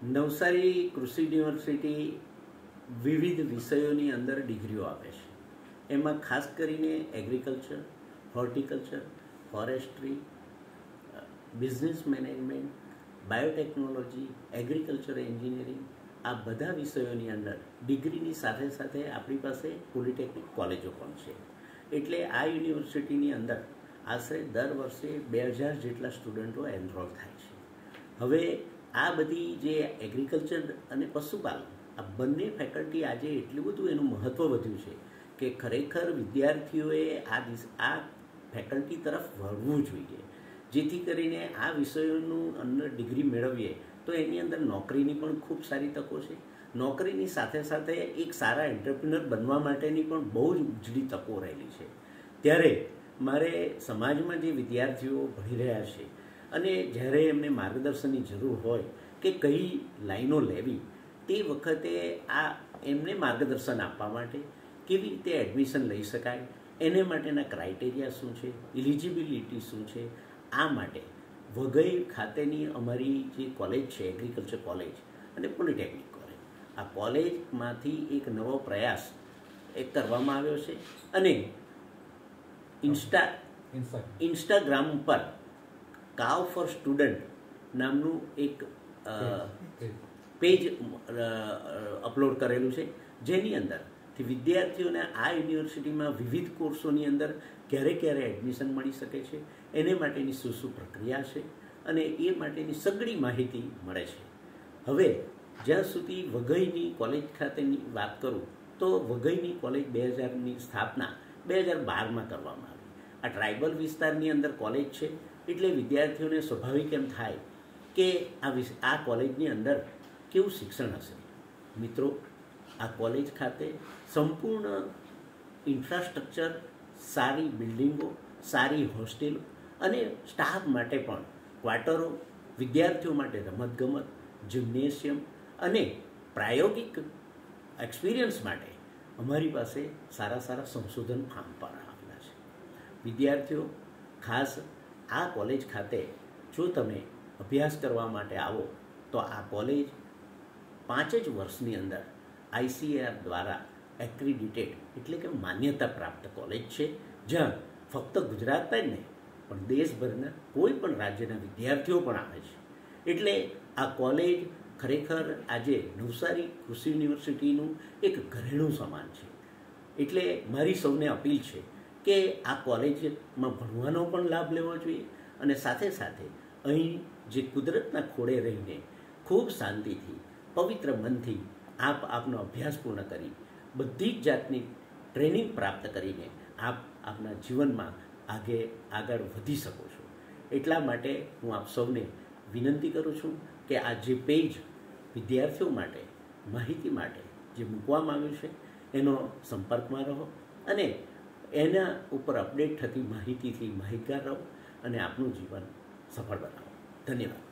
નવસારી કૃષિ યુનિવર્સિટી વિવિધ વિષયોની અંદર ડિગ્રીઓ આપે છે. એમાં ખાસ કરીને agriculture, horticulture, forestry, business management, biotechnology, agriculture engineering, આ બધા વિષયોની અંદર ડિગ્રીની સાથે સાથે આપણી પાસે પોલિટેકનિક કોલેજો પણ છે. એટલે આ યુનિવર્સિટીની અંદર આશરે દર વર્ષે 2000 જેટલા સ્ટુડન્ટો એનરોલ થાય છે. હવે આ બધી જે એગ્રીકલ્ચર અને પશુપાલન, આ બંને ફેકલ્ટી આજે એટલું બધું એનું મહત્ત્વ વધ્યું છે કે ખરેખર વિદ્યાર્થીઓએ આ ફેકલ્ટી તરફ વળવું જોઈએ, જેથી કરીને આ વિષયોનું અંદર ડિગ્રી મેળવીએ તો એની અંદર નોકરીની પણ ખૂબ સારી તકો છે. નોકરીની સાથે સાથે એક સારા એન્ટરપ્રિનર બનવા માટેની પણ બહુ જ ઉજળી તકો રહેલી છે. ત્યારે મારે સમાજમાં જે વિદ્યાર્થીઓ ભણી રહ્યા છે અને જ્યારે એમને માર્ગદર્શનની જરૂર હોય કે કઈ લાઈનો લેવી, તે વખતે આ એમને માર્ગદર્શન આપવા માટે કેવી રીતે એડમિશન લઈ શકાય, એને માટેના ક્રાઇટેરિયા શું છે, ઇલિજિબિલિટી શું છે, આ માટે વઘઈ ખાતેની અમારી જે કોલેજ છે, એગ્રીકલ્ચર કોલેજ અને પોલિટેકનિક કોલેજ, આ કોલેજમાંથી એક નવો પ્રયાસ કરવામાં આવ્યો છે. અને ઇન્સ્ટાગ્રામ ઉપર કાવ ફોર સ્ટુડન્ટ નામનું એક પેજ અપલોડ કરેલું છે, જેની અંદરથી વિદ્યાર્થીઓને આ યુનિવર્સિટીમાં વિવિધ કોર્સોની અંદર ક્યારે ક્યારે એડમિશન મળી શકે છે, એને માટેની શું પ્રક્રિયા છે અને એ માટેની સઘળી માહિતી મળે છે. હવે જ્યાં સુધી વઘઈની કોલેજ ખાતેની વાત કરું તો વઘઈની કોલેજ 2000ની સ્થાપના 2012માં કરવામાં આવી. આ ટ્રાઇબલ વિસ્તારની અંદર કોલેજ છે, એટલે વિદ્યાર્થીઓને સ્વાભાવિક એમ થાય કે આ કોલેજની અંદર કેવું શિક્ષણ હશે. મિત્રો, આ કોલેજ ખાતે સંપૂર્ણ ઇન્ફ્રાસ્ટ્રક્ચર, સારી બિલ્ડિંગો, સારી હોસ્ટેલો અને સ્ટાફ માટે પણ ક્વાર્ટરો, વિદ્યાર્થીઓ માટે રમતગમત, જિમ્નેશિયમ અને પ્રાયોગિક એક્સપિરિયન્સ માટે અમારી પાસે સારા સારા સંશોધન ફાર્મ પણ આવેલા છે. વિદ્યાર્થીઓ ખાસ આ કોલેજ ખાતે જો તમે અભ્યાસ કરવા માટે આવો તો આ કોલેજ 5 જ વર્ષની અંદર ICAR દ્વારા એક્રિડિટેડ એટલે કે માન્યતા પ્રાપ્ત કોલેજ છે, જ્યાં ફક્ત ગુજરાતના જ નહીં પણ દેશભરના કોઈ પણ રાજ્યના વિદ્યાર્થીઓ પણ આવે છે. એટલે આ કોલેજ ખરેખર આજે નવસારી કૃષિ યુનિવર્સિટીનું એક ઘરેણું સમાન છે. એટલે મારી સૌને અપીલ છે કે આ કોલેજમાં ભણવાનો પણ લાભ લેવો જોઈએ અને સાથે સાથે અહીં જે કુદરતના ખોળે રહીને ખૂબ શાંતિથી, પવિત્ર મનથી આપનો અભ્યાસ પૂર્ણ કરી બધી જ જાતની ટ્રેનિંગ પ્રાપ્ત કરીને આપના જીવનમાં આગળ વધી શકો છો. એટલા માટે હું આપ સૌને વિનંતી કરું છું કે આ જે પેજ વિદ્યાર્થીઓ માટે માહિતી માટે જે મૂકવામાં આવ્યું છે એનો સંપર્કમાં રહો અને એના ઉપર અપડેટ થતી માહિતીથી માહિતગાર રહો અને આપનું જીવન સફળ બનાવો. ધન્યવાદ.